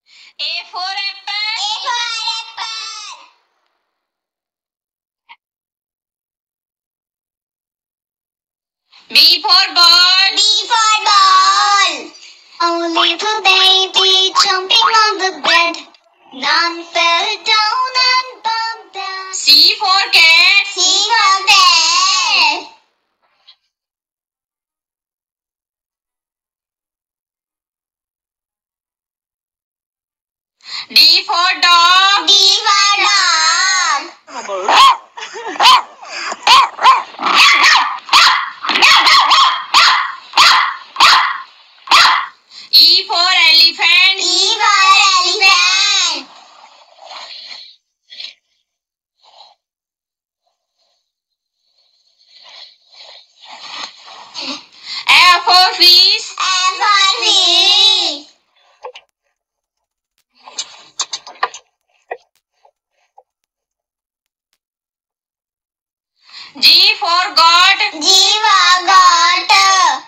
A for apple. A for apple. B for ball. B for ball. Oh, little baby jumping on the bed. None fell down and bumped down. C for cat. C for cat. D for dog. D for dog. E for elephant. E for elephant. F for fish. F for fish. G for goat. G for goat.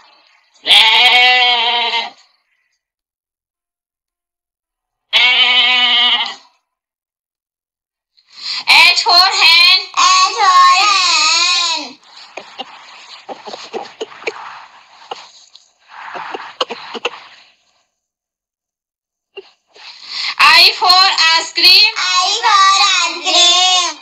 H for hen. H for hen. I for ice cream. I for ice cream.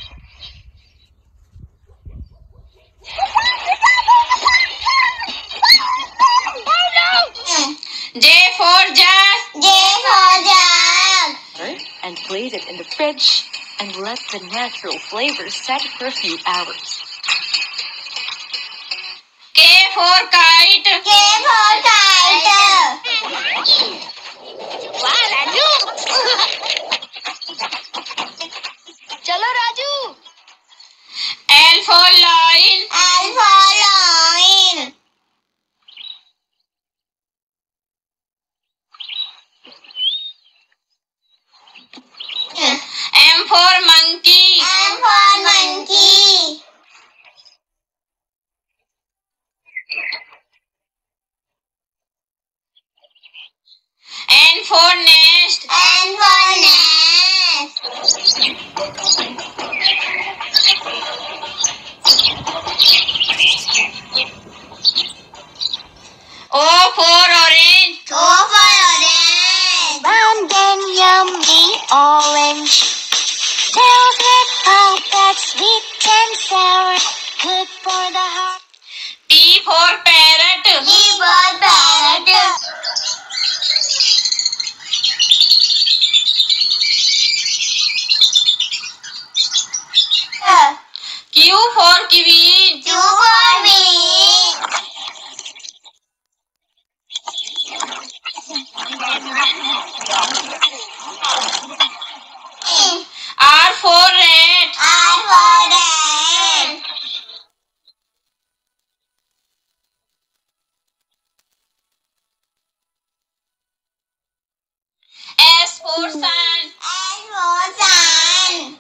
J for jug. J for jug. And place it in the fridge and let the natural flavors set for a few hours. K for kite. K for kite. Chalo Raju. L for lion. L for lion. M for monkey. M for monkey. N for nest. N for nest. O for orange. O for orange. Round and yummy orange. Tells it pulp that's sweet and sour. Good for the heart. P for parrot. P for parrot. Q for queen. Q for queen. R for rat. R for rat. S for sun. S for sun.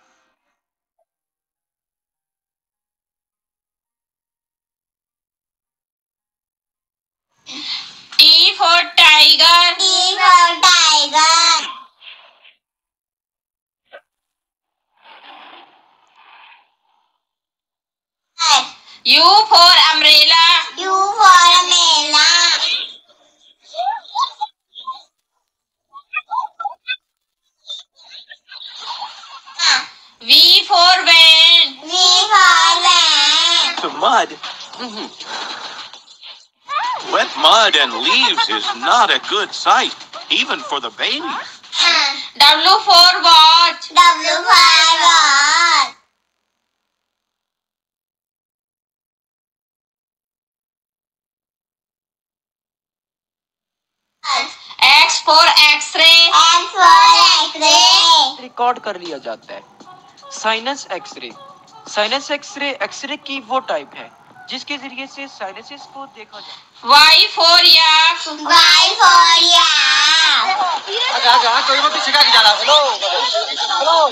T for tiger. T for tiger. U for umbrella. U for umbrella. V for van. V for van. To mud. Wet mud and leaves is not a good sight, even for the babies. W for watch. W for watch. X for X-ray. X for X-ray. Record कर लिया जाता है। Sinus X-ray. Sinus X-ray X-ray की वो type है जिसके जरिए से साइनसेस को देखा जाए। Y for yak. Y for yak. आजा आजा कोई मत सिखा के जाला। Hello hello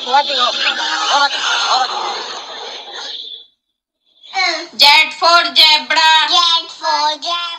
Z for zebra. Z for zebra.